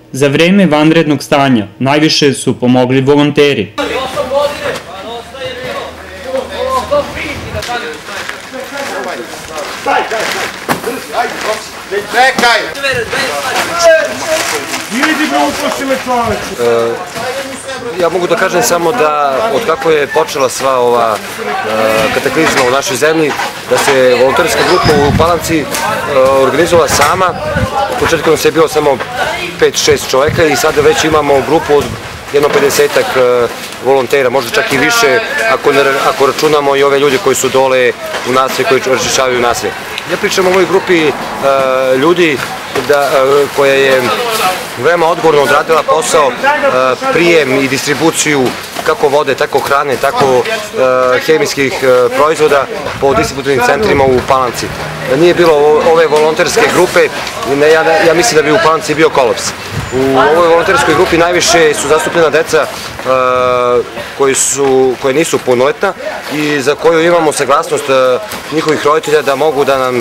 Za vreme vanrednog stanja najviše su pomogli volonteri. Ja mogu da kažem samo da od kako je počela sva ova kataklizma u našoj zemlji, da se volonterska grupa u Palanci organizovala sama. U početku nas je bilo samo 5-6 čoveka i sada već imamo grupu od jedno 50-ak volontera, možda čak i više ako računamo i ove ljudi koji su dole u naselju, koji razrešavaju naselje. Ja pričam o ovoj grupi ljudi koja je veoma odgovorno odradila posao, prijem i distribuciju kako vode, tako hrane, tako hemijskih proizvoda po distributivnim centrima u Palanci. Da nije bilo ove volonterske grupe, ja mislim da bi u Palanci bio kolaps. U ovoj volonterskoj grupi najviše su zastupljena deca koje nisu punoletna i za koju imamo saglasnost njihovih roditelja da mogu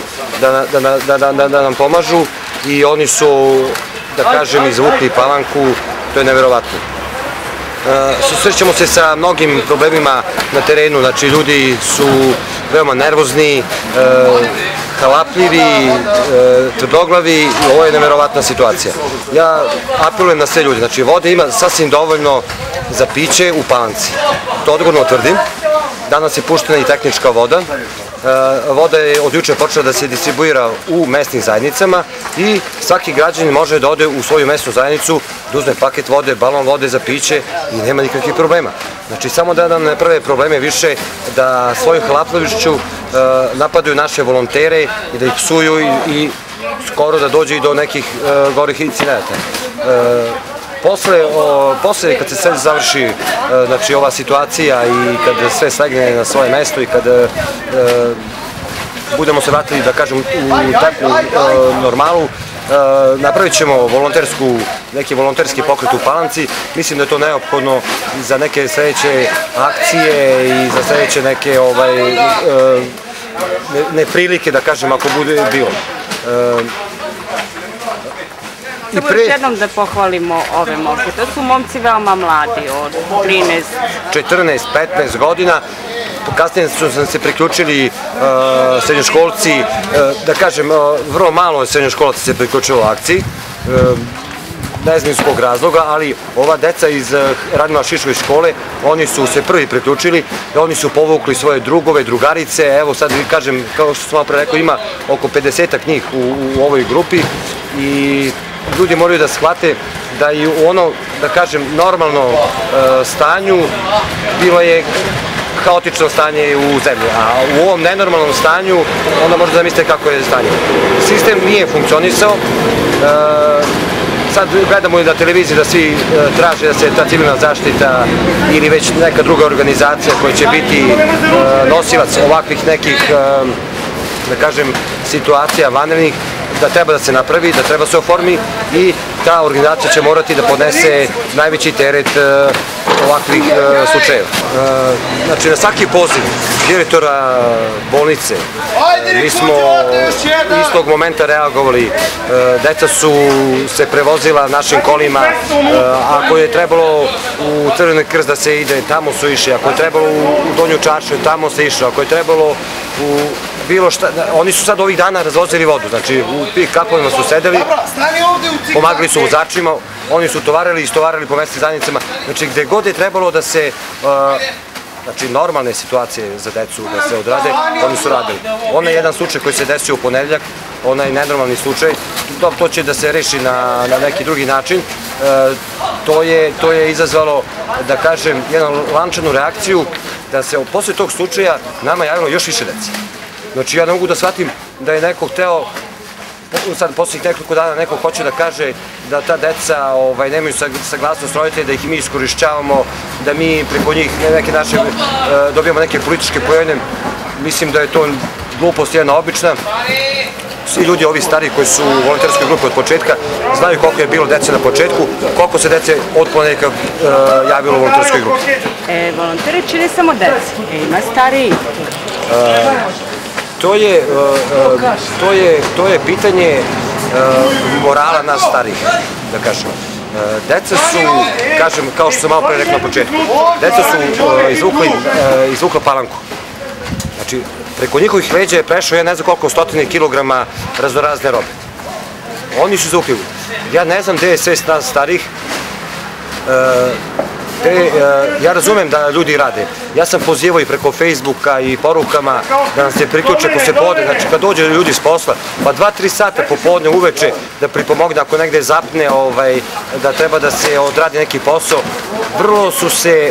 da nam pomažu i oni su, da kažem, izvukli Palanku, to je neverovatno. Susrećemo se sa mnogim problemima na terenu, znači ljudi su veoma nervozni, halapljivi, tvrdoglavi, ovo je neverovatna situacija. Ja apelujem na sve ljudi, znači vode ima sasvim dovoljno za piće u Palanci. To odgovorno tvrdim. Danas je puštena i tehnička voda. Voda je od juče počela da se distribuira u mesnim zajednicama i svaki građanin može da ode u svoju mesnu zajednicu, da uzme paket vode, balon vode za piće i nema nikakvih problema. Znači samo da nam ne prave probleme više da svojom hlaplovišću napadaju naše volontere i da ih psuju i skoro da dođe i do nekih gorih incidenata. Posle kad se sve završi ova situacija i kad sve slegne na svoje mesto i kad budemo se vratili, da kažem, u takvu normalu, napravit ćemo neki volonterski pokret u Palanci. Mislim da je to neophodno za neke sledeće akcije i za sledeće neke neprilike, da kažem, ako bude bilo. Samo još jednom da pohvalimo ove momke. To su momci veoma mladi, od 13... 14, 15 godina. Kasnije su se priključili srednjoškolci, da kažem, vrlo malo srednjoškolaca se priključilo akciji. Ne znam iz kog razloga, ali ova deca iz Radmila Šišove škole, oni su se prvi priključili, oni su povukli svoje drugove, drugarice, evo sad kažem, kao što sam malo pre rekao, ima oko 50-ak njih u ovoj grupi i ljudi moraju da shvate da i u ono, da kažem, normalno stanju bilo je haotično stanje u zemlji, a u ovom nenormalnom stanju onda možete da mislite kako je stanje. Sistem nije funkcionisao, sad gledamo i na televiziji da svi traže da se ta civilna zaštita ili već neka druga organizacija koja će biti nosilac ovakvih nekih, da kažem, situacija vanrednih, da treba da se napravi, da treba da se oformi i ta organizacija će morati da podnese najveći teret ovakvih slučajeva. Znači, na svaki poziv direktora bolnice mi smo istog momenta reagovali. Deca su se prevozila našim kolima. Ako je trebalo u Crveni krst da se ide, tamo su išli. Ako je trebalo u Donju Čaršiju, tamo se išlo. Ako je trebalo u bilo šta, oni su sad ovih dana razvozili vodu, znači u pik kapovima su sedeli, pomagali su vozačima, oni su tovarili i istovarili po mesnim zajednicama, znači gde god je trebalo da se, znači normalne situacije za decu da se odrade, oni su radili. Onaj jedan slučaj koji se desio u ponedeljak, onaj nenormalni slučaj, to će da se reši na neki drugi način, to je izazvalo, da kažem, jednu lančanu reakciju, da se posle tog slučaja nama javilo još više dece. Znači ja ne mogu da shvatim da je neko hteo, sad posljednjih nekoliko dana neko hoće da kaže da ta deca nemaju saglasnost roditelja, da ih mi iskorišćavamo, da mi preko njih neke naše dobijamo neke političke poene. Mislim da je to glupost jedna obična. Svi ljudi, ovi stariji koji su u volonterskoj grupi od početka, znaju koliko je bilo dece na početku, koliko se dece od ponedjeljka javilo u volonterskoj grupi. Volonteri čine samo deci, ima stariji. To je pitanje morala nas starih, da kažem. Deca su, kažem, kao što sam malo pre rekao na početku, deca su izvukla palanku. Znači, preko njihovih leđa je prešao, ja ne znam koliko stotine kilograma raznorazne robe. Oni su izvukli. Ja ne znam gde je svest nas starih. Ja razumem da ljudi rade. Ja sam pozivao i preko Facebooka i porukama da nam se priključe ko se podne. Znači, kad dođe ljudi s posla, pa 2-3 sata popodne uveče da pripomogne ako negde zapne, da treba da se odradi neki posao. Vrlo su se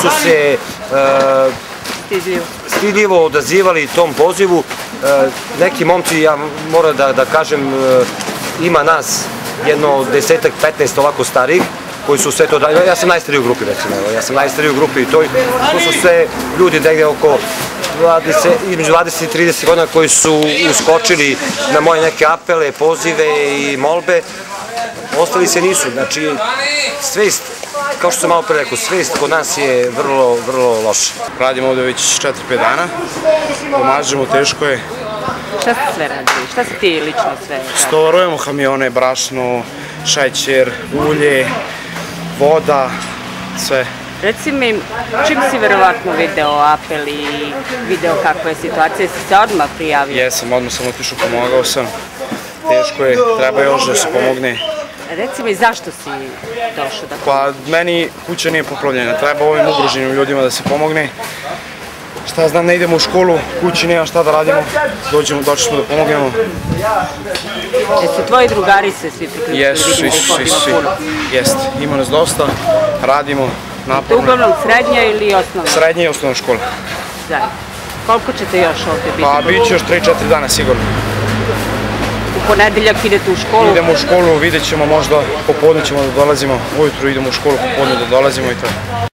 stidljivo odazivali tom pozivu. Neki momci, ja moram da kažem, ima nas jedno 10-15 ovako starih, koji su sve to dali. Ja sam najstariji u grupi, recimo. Ja sam najstariji u grupi i to su sve ljudi negde oko između 20 i 30 godina koji su uskočili na moje neke apele, pozive i molbe. Ostali se nisu. Znači, svest, kao što sam malo pre rekao, svest kod nas je vrlo, vrlo loša. Radimo ovde već 4-5 dana. Pomažemo, teško je. Šta ste sve radili? Šta si ti lično sve radili? Stovarujemo kamione, brašno, šećer, ulje, voda, sve. Reci mi, čim si verovatno video apel i video kakva je situacija, si se odmah prijavio? Jesam, odmah sam otišao, pomogao sam. Teško je, treba još da se pomogne. Reci mi, zašto si došao da pomoći? Pa, meni kuća nije poplavljena, treba ovim ugroženim ljudima da se pomogne. Šta znam, ne idemo u školu, kući nema šta da radimo, došli smo da pomognemo. Jesu tvoji drugari se svi priključili? Jesu, svi. Jeste, ima nas dosta, radimo naporno. To uglavnom srednja ili osnovna? Srednja i osnovna škola. Zajedno. Koliko ćete još ovdje biti? Pa, bit će još 3-4 dana sigurno. U ponedeljak idete u školu? Idemo u školu, vidjet ćemo, možda popodne ćemo da dolazimo, ujutru idemo u školu, popodne da dolazimo i to.